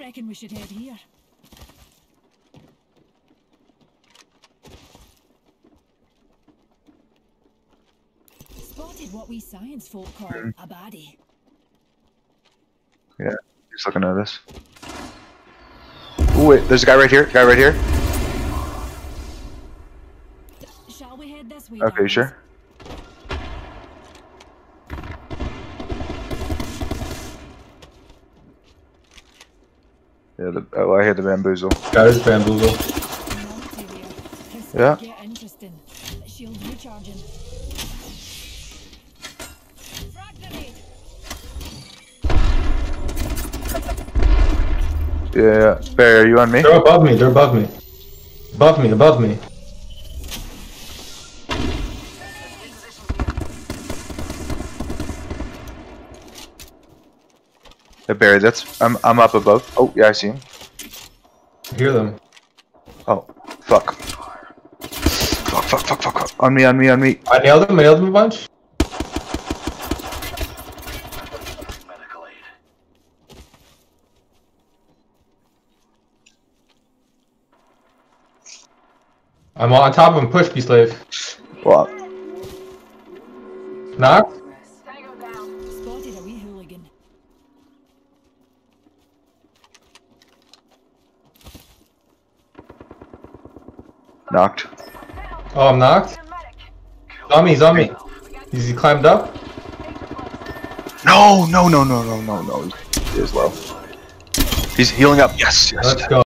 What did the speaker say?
Reckon we should head here. Spotted what we science folk call a baddie. Yeah, he's looking at us. Oh wait, there's a guy right here. Guy right here. Shall we head this way? Okay, sure. Yeah, oh, I hear the bamboozle. Got his bamboozle. Yeah. Get interesting. Shield recharging. Frag grenade. Yeah, Barry, are you on me? They're above me. They're above me. Above me. Above me. Yeah, Barry, that's I'm up above. Oh yeah, I see him. I hear them. Oh, fuck. Fuck. On me. I nailed him. I nailed him a bunch. I'm on top of him. Push, be slave. Well, Knock. Spotted a wee hooligan. knocked. Oh, I'm knocked. He's on me. He climbed up. No. He is low. He's healing up. Yes. Let's go.